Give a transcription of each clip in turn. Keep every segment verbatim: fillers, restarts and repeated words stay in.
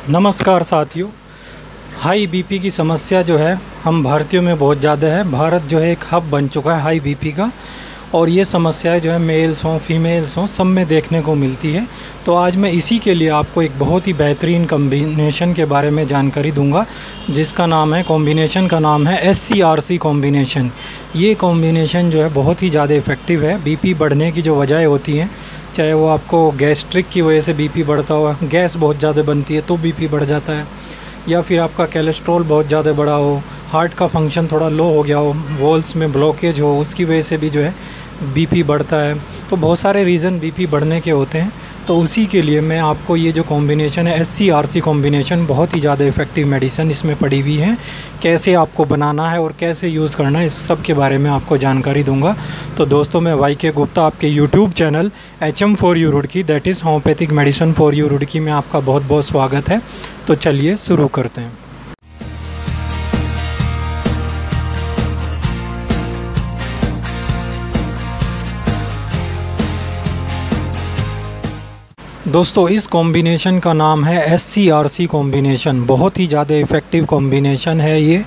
नमस्कार साथियों। High BP की समस्या जो है हम भारतीयों में बहुत ज़्यादा है। भारत जो है एक हब बन चुका है हाई बीपी का, और ये समस्याएं जो है मेल्स हों फीमेल्स हों सब में देखने को मिलती है। तो आज मैं इसी के लिए आपको एक बहुत ही बेहतरीन कॉम्बिनेशन के बारे में जानकारी दूंगा, जिसका नाम है कॉम्बिनेशन का नाम है S C R C combination. ये कॉम्बिनेशन जो है बहुत ही ज़्यादा इफ़ेक्टिव है। बीपी बढ़ने की जो वजह होती हैं, चाहे वो आपको गैस्ट्रिक की वजह से बीपी बढ़ता हो, गैस बहुत ज़्यादा बनती है तो बीपी बढ़ जाता है, या फिर आपका कोलेस्ट्रॉल बहुत ज़्यादा बढ़ा हो, हार्ट का फंक्शन थोड़ा लो हो गया हो, वॉल्स में ब्लॉकेज हो, उसकी वजह से भी जो है बीपी बढ़ता है। तो बहुत सारे रीज़न बीपी बढ़ने के होते हैं। तो उसी के लिए मैं आपको ये जो कॉम्बिनेशन है S C R C combination, बहुत ही ज़्यादा इफ़ेक्टिव मेडिसिन इसमें पड़ी हुई है। कैसे आपको बनाना है और कैसे यूज़ करना है, इस सब के बारे में आपको जानकारी दूंगा। तो दोस्तों, मैं वाई के गुप्ता, आपके YouTube channel H M for you Roorkee, that is homoeopathic medicine for you Roorkee में आपका बहुत बहुत स्वागत है। तो चलिए शुरू करते हैं। दोस्तों, इस कॉम्बिनेशन का नाम है S C R C combination. बहुत ही ज़्यादा इफ़ेक्टिव कॉम्बिनेशन है ये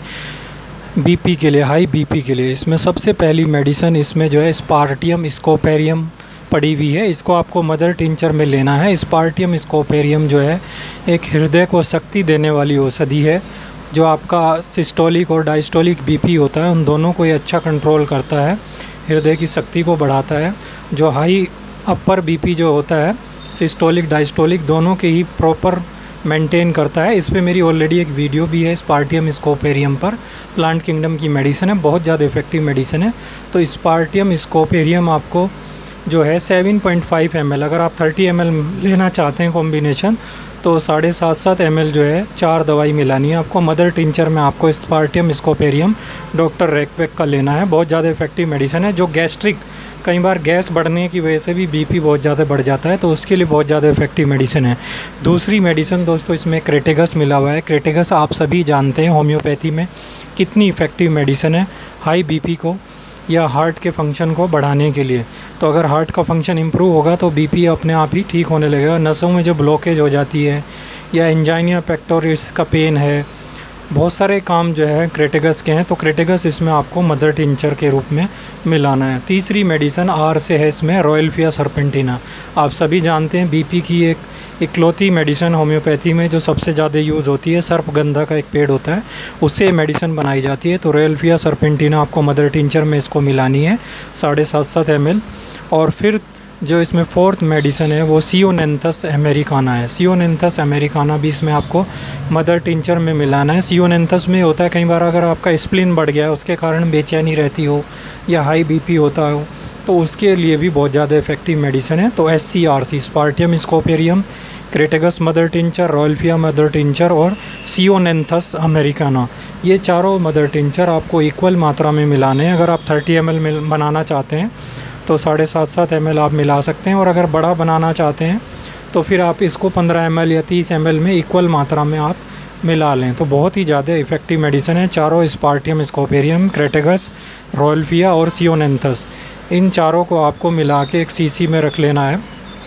बीपी के लिए, हाई बीपी के लिए। इसमें सबसे पहली मेडिसिन इसमें जो है स्पार्टियम स्कोपेरियम पड़ी हुई है। इसको आपको मदर टिंचर में लेना है। स्पार्टियम स्कोपेरियम जो है एक हृदय को शक्ति देने वाली औषधि है, जो आपका सिस्टोलिक और डायस्टोलिक बीपी होता है उन दोनों को ये अच्छा कंट्रोल करता है, हृदय की शक्ति को बढ़ाता है। जो हाई अपर बीपी जो होता है, सिस्टोलिक डायस्टोलिक दोनों के ही प्रॉपर मेंटेन करता है। इस पे मेरी ऑलरेडी एक वीडियो भी है स्पार्टियम स्कोपेरियम पर। प्लांट किंगडम की मेडिसिन है, बहुत ज़्यादा इफेक्टिव मेडिसिन है। तो स्पार्टियम स्कोपेरियम आपको जो है seven point five M L, अगर आप थर्टी एम एल लेना चाहते हैं कॉम्बिनेशन, तो साढ़े सात सात एम एल जो है चार दवाई मिलानी है आपको। मदर टिंचर में आपको स्पार्टियम स्कोपेरियम डॉक्टर रैकवेक का लेना है। बहुत ज़्यादा इफेक्टिव मेडिसिन है। जो गैस्ट्रिक, कई बार गैस बढ़ने की वजह से भी बीपी बहुत ज़्यादा बढ़ जाता है, तो उसके लिए बहुत ज़्यादा इफेक्टिव मेडिसिन है। दूसरी मेडिसिन दोस्तों, इसमें क्रेटेगस मिला हुआ है। क्रेटेगस आप सभी जानते हैं होम्योपैथी में कितनी इफ़ेक्टिव मेडिसिन है हाई बीपी को या हार्ट के फंक्शन को बढ़ाने के लिए। तो अगर हार्ट का फंक्शन इम्प्रूव होगा तो बीपी अपने आप ही ठीक होने लगेगा। नसों में जो ब्लॉकेज हो जाती है या एंजाइना पेक्टोरिस का पेन है, बहुत सारे काम जो है क्रेटेगस के हैं। तो क्रेटेगस इसमें आपको मदर टिंचर के रूप में मिलाना है। तीसरी मेडिसिन आर से है इसमें रॉयल्फिया सर्पेंटिना। आप सभी जानते हैं बीपी की एक इकलौती मेडिसिन होम्योपैथी में जो सबसे ज़्यादा यूज़ होती है, सर्पगंधा का एक पेड़ होता है, उससे मेडिसिन बनाई जाती है। तो रॉयल्फिया सर्पेंटिना आपको मदर टिंचर में इसको मिलानी है साढ़े सात सात एम एल। और फिर जो इसमें फोर्थ मेडिसिन है वो सियोनेंथस अमेरिकाना है। सियोनेंथस अमेरिकाना भी इसमें आपको मदर टिंचर में मिलाना है। सियोनेंथस में होता है कई बार अगर आपका स्प्लीन बढ़ गया है, उसके कारण बेचैनी रहती हो या हाई बीपी होता हो, तो उसके लिए भी बहुत ज़्यादा इफेक्टिव मेडिसिन है। तो S C R C, spartium scoparium, crataegus mother tincture, rauwolfia mother tincture और सियोनेंथस अमेरिकाना, ये चारों मदर टिंचर आपको इक्वल मात्रा में मिलाने हैं। अगर आप थर्टी एम एल बनाना चाहते हैं तो साढ़े सात सात एम एल आप मिला सकते हैं, और अगर बड़ा बनाना चाहते हैं तो फिर आप इसको पंद्रह एम एल या तीस एम एल में इक्वल मात्रा में आप मिला लें। तो बहुत ही ज़्यादा इफेक्टिव मेडिसिन है चारों, स्पार्टियम स्कोपेरियम, क्रेटेगस, रॉयल्फिया और सियोनेंथस। इन चारों को आपको मिला के एक सीसी में रख लेना है।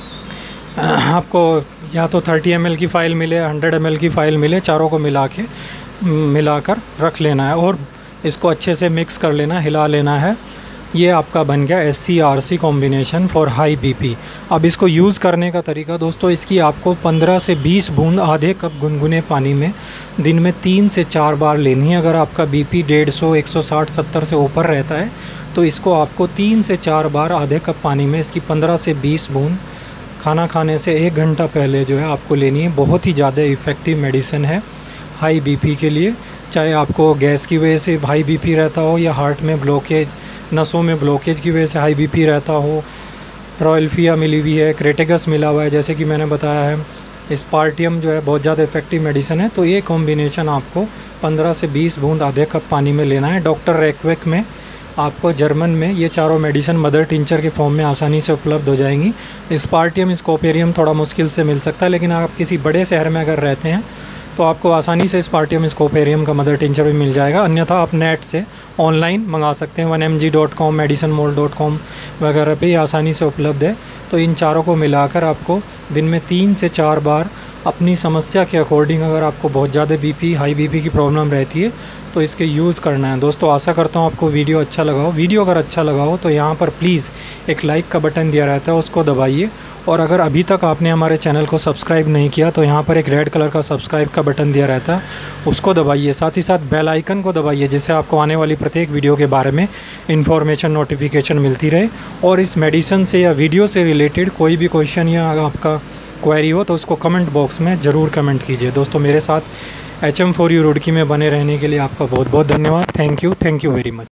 आपको या तो थर्टी एम एल की फ़ाइल मिले, हंड्रेड एम एल की फ़ाइल मिले, चारों को मिला के मिलाकर रख लेना है और इसको अच्छे से मिक्स कर लेना, हिला लेना है। ये आपका बन गया S C R C combination for high BP. अब इसको यूज़ करने का तरीका दोस्तों, इसकी आपको पंद्रह से बीस बूंद आधे कप गुनगुने पानी में दिन में तीन से चार बार लेनी है। अगर आपका बीपी डेढ़ सौ, एक सौ साठ, सत्तर से ऊपर रहता है तो इसको आपको तीन से चार बार आधे कप पानी में इसकी पंद्रह से बीस बूंद खाना खाने से एक घंटा पहले जो है आपको लेनी है। बहुत ही ज़्यादा इफ़ेक्टिव मेडिसिन है हाई बीपी के लिए। चाहे आपको गैस की वजह से हाई बीपी रहता हो या हार्ट में ब्लॉकेज, नसों में ब्लॉकेज की वजह से हाई बीपी रहता हो। रॉयल्फिया मिली हुई है, क्रेटेगस मिला हुआ है, जैसे कि मैंने बताया है। स्पार्टियम जो है बहुत ज़्यादा इफेक्टिव मेडिसिन है। तो ये कॉम्बिनेशन आपको पंद्रह से बीस बूंद आधे कप पानी में लेना है। डॉक्टर रैकवेक में आपको जर्मन में ये चारों मेडिसिन मदर टिंचर के फॉर्म में आसानी से उपलब्ध हो जाएंगी। स्पार्टियम स्कोपेरियम थोड़ा मुश्किल से मिल सकता है, लेकिन आप किसी बड़े शहर में अगर रहते हैं तो आपको आसानी से स्पार्टियम स्कोपेरियम का मदर टिंचर भी मिल जाएगा। अन्यथा आप नेट से ऑनलाइन मंगा सकते हैं, one M G dot com, medicine mall dot com वगैरह पे आसानी से उपलब्ध है। तो इन चारों को मिलाकर आपको दिन में तीन से चार बार अपनी समस्या के अकॉर्डिंग अगर आपको बहुत ज़्यादा बीपी हाई बीपी की प्रॉब्लम रहती है तो इसके यूज़ करना है। दोस्तों आशा करता हूँ आपको वीडियो अच्छा लगा हो। वीडियो अगर अच्छा लगा हो तो यहाँ पर प्लीज़ एक लाइक का बटन दिया रहता है, उसको दबाइए। और अगर अभी तक आपने हमारे चैनल को सब्सक्राइब नहीं किया तो यहाँ पर एक रेड कलर का सब्सक्राइब का बटन दिया रहता है, उसको दबाइए। साथ ही साथ बेल आइकन को दबाइए, जिससे आपको आने वाली प्रत्येक वीडियो के बारे में इन्फॉर्मेशन नोटिफिकेशन मिलती रहे। और इस मेडिसिन से या वीडियो से रिलेटेड कोई भी क्वेश्चन या आपका क्वेरी हो तो उसको कमेंट बॉक्स में ज़रूर कमेंट कीजिए। दोस्तों मेरे साथ H M for you Roorkee में बने रहने के लिए आपका बहुत बहुत धन्यवाद। Thank you thank you very much.